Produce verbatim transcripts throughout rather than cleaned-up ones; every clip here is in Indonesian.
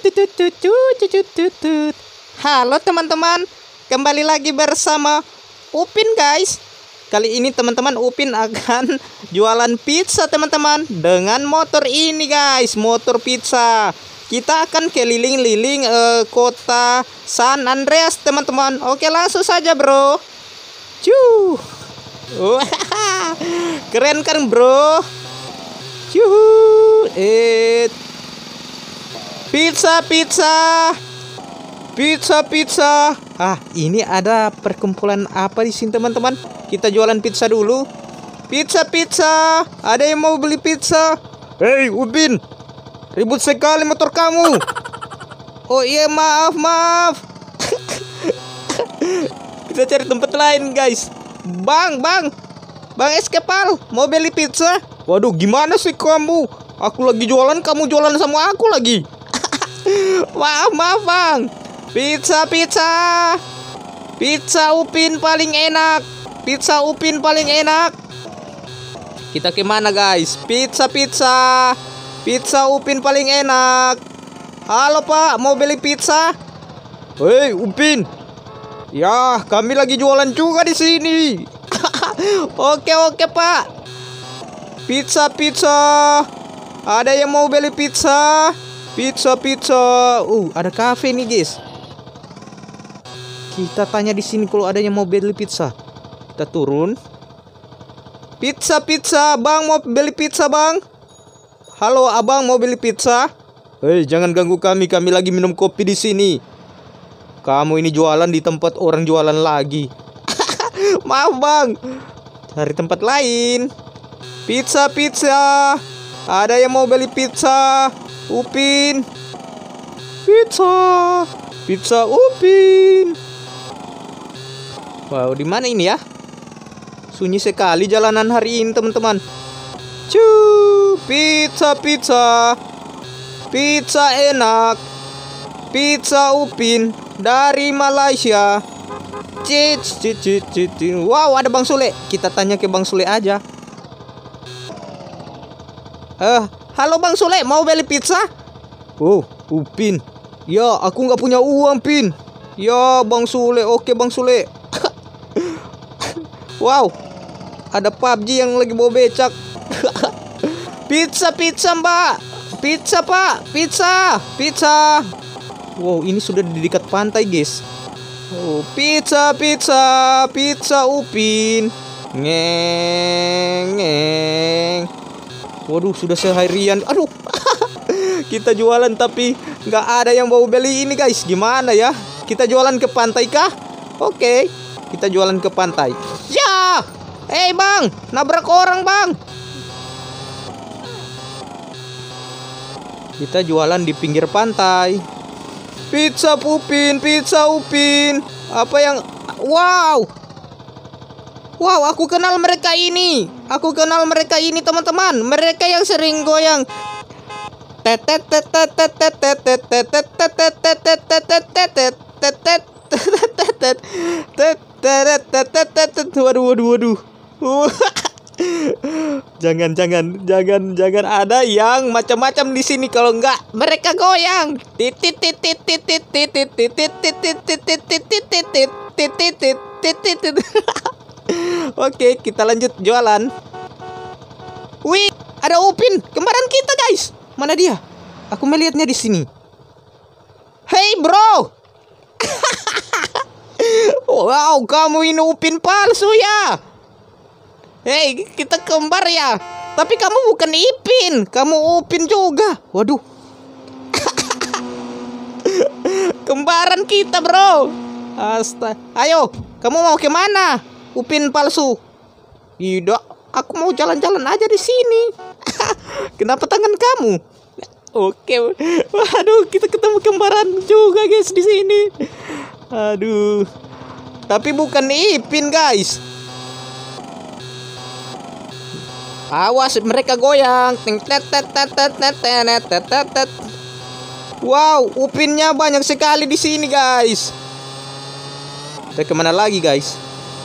Halo teman-teman, kembali lagi bersama Upin guys. Kali ini teman-teman Upin akan jualan pizza teman-teman dengan motor ini guys, motor pizza. Kita akan keliling-liling eh, kota San Andreas teman-teman. Oke, langsung saja bro. Cuh. Keren kan bro? Cuh. Eh Pizza, pizza, pizza, pizza. Ah, ini ada perkumpulan apa di sini teman-teman? Kita jualan pizza dulu. Pizza, pizza. Ada yang mau beli pizza? Hei, Upin, ribut sekali motor kamu. Oh iya, maaf, maaf. Kita cari tempat lain guys. Bang, bang, bang Eskepal, mau beli pizza? Waduh, gimana sih kamu? Aku lagi jualan, kamu jualan sama aku lagi. Maaf, maaf bang. Pizza, pizza. Pizza Upin paling enak. Pizza Upin paling enak. Kita kemana guys? Pizza, pizza. Pizza Upin paling enak. Halo pak, mau beli pizza? Hei Upin. Ya, kami lagi jualan juga di sini. Oke, oke pak. Pizza, pizza. Ada yang mau beli pizza? Pizza, pizza. Uh, ada cafe nih, guys. Kita tanya di sini kalau ada yang mau beli pizza. Kita turun. Pizza, pizza. Bang, mau beli pizza, Bang? Halo, Abang mau beli pizza? Hei, jangan ganggu kami. Kami lagi minum kopi di sini. Kamu ini jualan di tempat orang jualan lagi. Maaf, Bang. Cari tempat lain. Pizza, pizza. Ada yang mau beli pizza? Upin, pizza, pizza Upin. Wow, di mana ini ya? Sunyi sekali jalanan hari ini teman-teman. Cuy, pizza, pizza, pizza enak, pizza Upin dari Malaysia. Cit, cit, cit, cit. Wow, ada Bang Sule. Kita tanya ke Bang Sule aja. Eh. Halo Bang Sule, mau beli pizza? Oh, Upin. Ya, aku nggak punya uang, Pin. Ya, Bang Sule. Oke, Bang Sule. Wow, ada P U B G yang lagi bawa becak. Pizza, pizza, Mbak. Pizza, Pak. Pizza, pizza. Wow, ini sudah di dekat pantai, guys. Oh, pizza, pizza, pizza Upin. Ngeng, ngeng. Waduh, sudah seharian. Aduh. Kita jualan tapi nggak ada yang mau beli ini guys. Gimana ya? Kita jualan ke pantai kah? Oke, kita jualan ke pantai. Ya. Eh hey, bang, nabrak orang bang. Kita jualan di pinggir pantai. Pizza Upin, pizza Upin. Apa yang? Wow. Wow, aku kenal mereka ini. Aku kenal mereka ini teman-teman. Mereka yang sering goyang. Waduh, waduh, waduh. Jangan, jangan, jangan, jangan ada yang macam-macam di sini kalau enggak mereka goyang. Titit titit titit titit titit titit titit titit titit titit titit. Oke, kita lanjut jualan. Wih, ada Upin, kembaran kita guys. Mana dia? Aku melihatnya di sini. Hey bro. Wow, kamu ini Upin palsu ya. Hey, kita kembar ya. Tapi kamu bukan Ipin, kamu Upin juga. Waduh. Kembaran kita bro. Astaga. Ayo, kamu mau ke mana? Upin palsu. Tidak, aku mau jalan-jalan aja di sini. Kenapa tangan kamu? Oke. Waduh, kita ketemu kembaran juga guys di sini. Aduh. Tapi bukan Ipin guys. Awas mereka goyang. Wow, Upinnya banyak sekali di sini guys. Kita kemana lagi guys?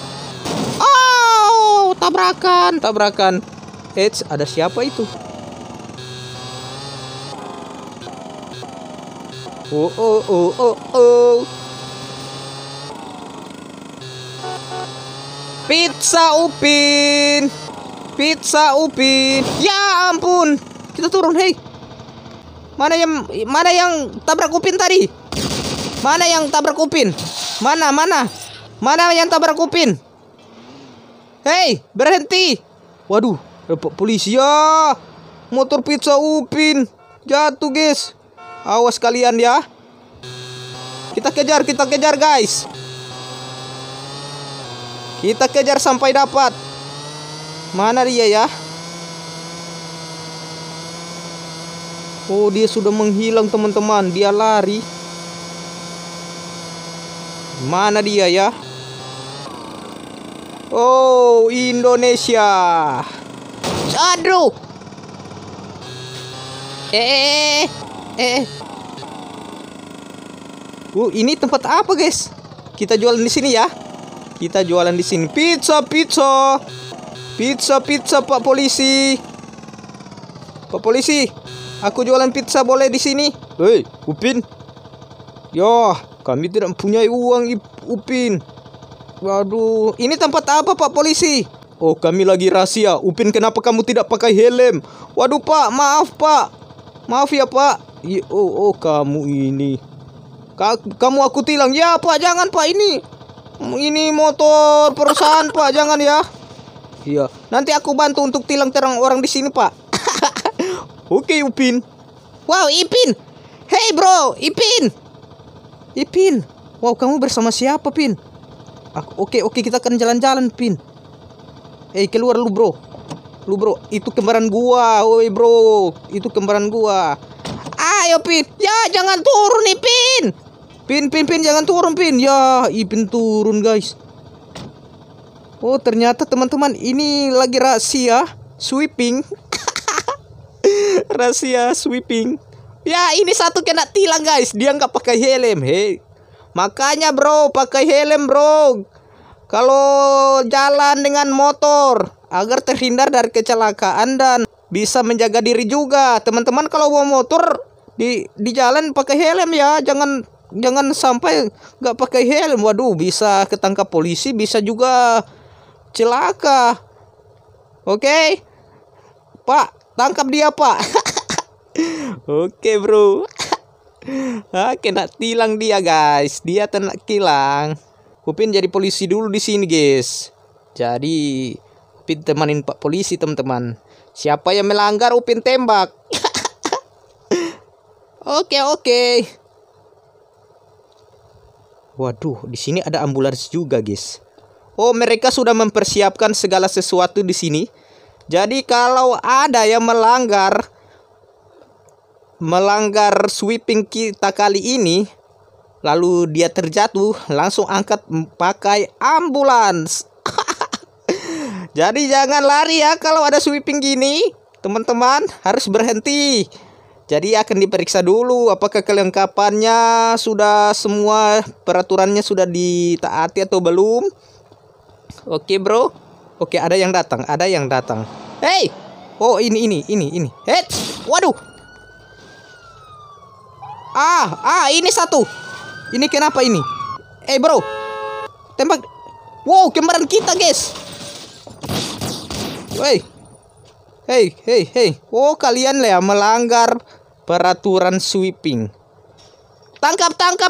Tabrakan, tabrakan. Eits, ada siapa itu? Oh oh oh oh oh. Pizza Upin. Pizza Upin. Ya ampun. Kita turun, hei. Mana yang mana yang tabrak Upin tadi? Mana yang tabrak Upin? Mana mana? Mana yang tabrak Upin? Hei, berhenti. Waduh, dapat polisi ya. Motor Pizza Upin jatuh, guys. Awas kalian ya. Kita kejar, kita kejar, guys. Kita kejar sampai dapat. Mana dia ya? Oh, dia sudah menghilang, teman-teman. Dia lari. Mana dia ya? Oh, Indonesia. Aduh. Eh, eh, eh. Uh, ini tempat apa, guys? Kita jualan di sini ya. Kita jualan di sini. Pizza, pizza. Pizza, pizza, Pak Polisi. Pak Polisi, aku jualan pizza boleh di sini? Hei, Upin. Ya, kami tidak punya uang, Upin. Waduh, ini tempat apa, Pak Polisi? Oh, kami lagi rahasia. Upin, kenapa kamu tidak pakai helm? Waduh, Pak, maaf, Pak. Maaf ya, Pak. Oh, oh, kamu ini. Ka kamu aku tilang. Ya, Pak, jangan, Pak, ini. Ini motor perusahaan, Pak, jangan ya. Iya, nanti aku bantu untuk tilang terang orang di sini, Pak. Oke, Upin. Wow, Ipin. Hey, bro, Ipin. Ipin. Wow, kamu bersama siapa, Pin? Aku, oke, oke, kita akan jalan-jalan, Pin. Eh, hey, keluar lu, bro. Lu, bro, itu kembaran gua. Woi, bro, itu kembaran gua. Ayo, Pin. Ya, jangan turun nih, Pin. Pin, Pin, Pin, jangan turun, Pin. Ya, Ipin turun, guys. Oh, ternyata teman-teman ini lagi rahasia sweeping. Rahasia sweeping. Ya, ini satu kena tilang, guys. Dia nggak pakai helm. Hei, makanya, bro, pakai helm, bro. Kalau jalan dengan motor agar terhindar dari kecelakaan dan bisa menjaga diri juga. Teman-teman kalau bawa motor di di jalan pakai helm ya. Jangan Jangan sampai nggak pakai helm. Waduh, bisa ketangkap polisi, bisa juga celaka. Oke, Pak, tangkap dia, Pak. Oke, bro. Ah, kena tilang dia, guys. Dia kena tilang. Upin jadi polisi dulu di sini, guys. Jadi Upin temanin Pak Polisi, teman-teman. Siapa yang melanggar, Upin tembak. Oke, oke. Waduh, di sini ada ambulans juga, guys. Oh, mereka sudah mempersiapkan segala sesuatu di sini. Jadi kalau ada yang melanggar melanggar sweeping kita kali ini, lalu dia terjatuh, langsung angkat pakai ambulans. Jadi jangan lari ya kalau ada sweeping gini, teman-teman, harus berhenti. Jadi akan diperiksa dulu apakah kelengkapannya sudah, semua peraturannya sudah ditaati atau belum. Oke, bro. Oke, ada yang datang, ada yang datang. Hey, oh ini ini ini ini. Hey, waduh. Ah, ah ini satu. Ini kenapa ini? Eh, bro, tembak. Wow, kembaran kita, guys. Hey, hey, hey, hey. Oh, kalian lah melanggar peraturan sweeping. Tangkap, tangkap.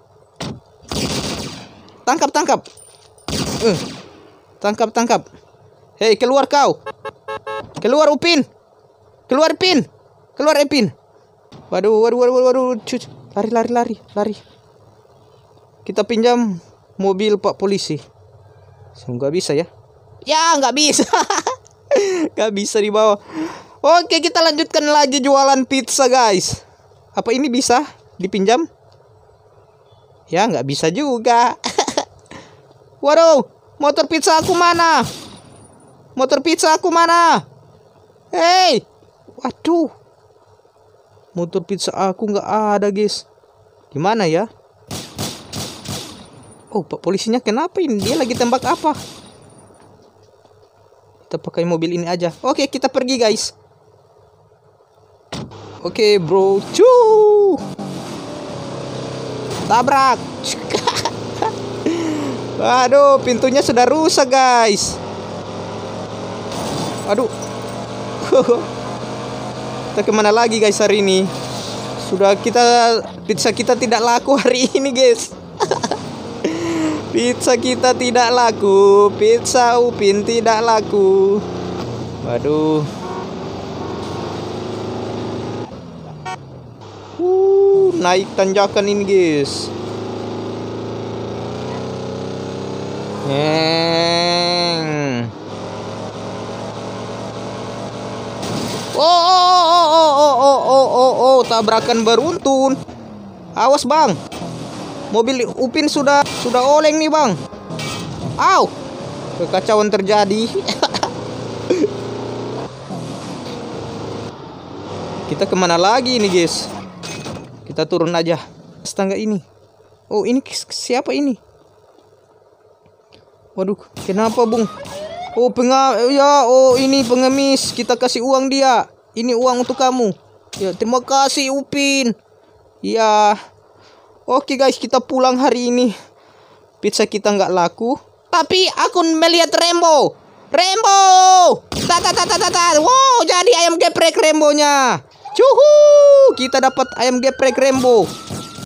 Tangkap, tangkap. Uh. Tangkap, tangkap. Hei, keluar kau. Keluar, Upin. Keluar, Pin. Keluar, Ipin. Waduh, waduh, waduh, waduh. Cuc. Lari, lari, lari, lari. Kita pinjam mobil Pak Polisi. Nggak bisa ya? Ya, nggak bisa. Nggak bisa dibawa. Oke, kita lanjutkan lagi jualan pizza, guys. Apa ini bisa dipinjam? Ya, nggak bisa juga. Waduh. Motor pizza aku mana? Motor pizza aku mana? Hei, waduh, motor pizza aku nggak ada, guys. Gimana ya? Oh, Pak Polisinya kenapa ini? Dia lagi tembak apa? Kita pakai mobil ini aja. Oke, kita pergi, guys. Oke, bro. Cuuu. tabrak. Waduh, pintunya sudah rusak guys. Aduh. Kita kemana lagi guys hari ini? Sudah kita pizza kita tidak laku hari ini guys. Pizza kita tidak laku. Pizza Upin tidak laku. Waduh. Uh, naik tanjakan ini guys. Neng. Oh, oh, oh, oh, oh, oh, oh, oh, oh, tabrakan beruntun. Awas bang, mobil Upin sudah sudah oleng nih bang. Au, kekacauan terjadi. Kita kemana lagi nih guys? Kita turun aja tangga ini. Oh ini siapa ini? Waduh, kenapa bung? Oh penga ya, oh ini pengemis. Kita kasih uang dia. Ini uang untuk kamu. Ya terima kasih Upin. Ya. Oke guys, kita pulang hari ini. Pizza kita nggak laku. Tapi aku melihat Rembo. Rembo. Ta ta ta ta ta ta. Wow, jadi ayam geprek Rembonya. Cuhu, kita dapat ayam geprek Rembo.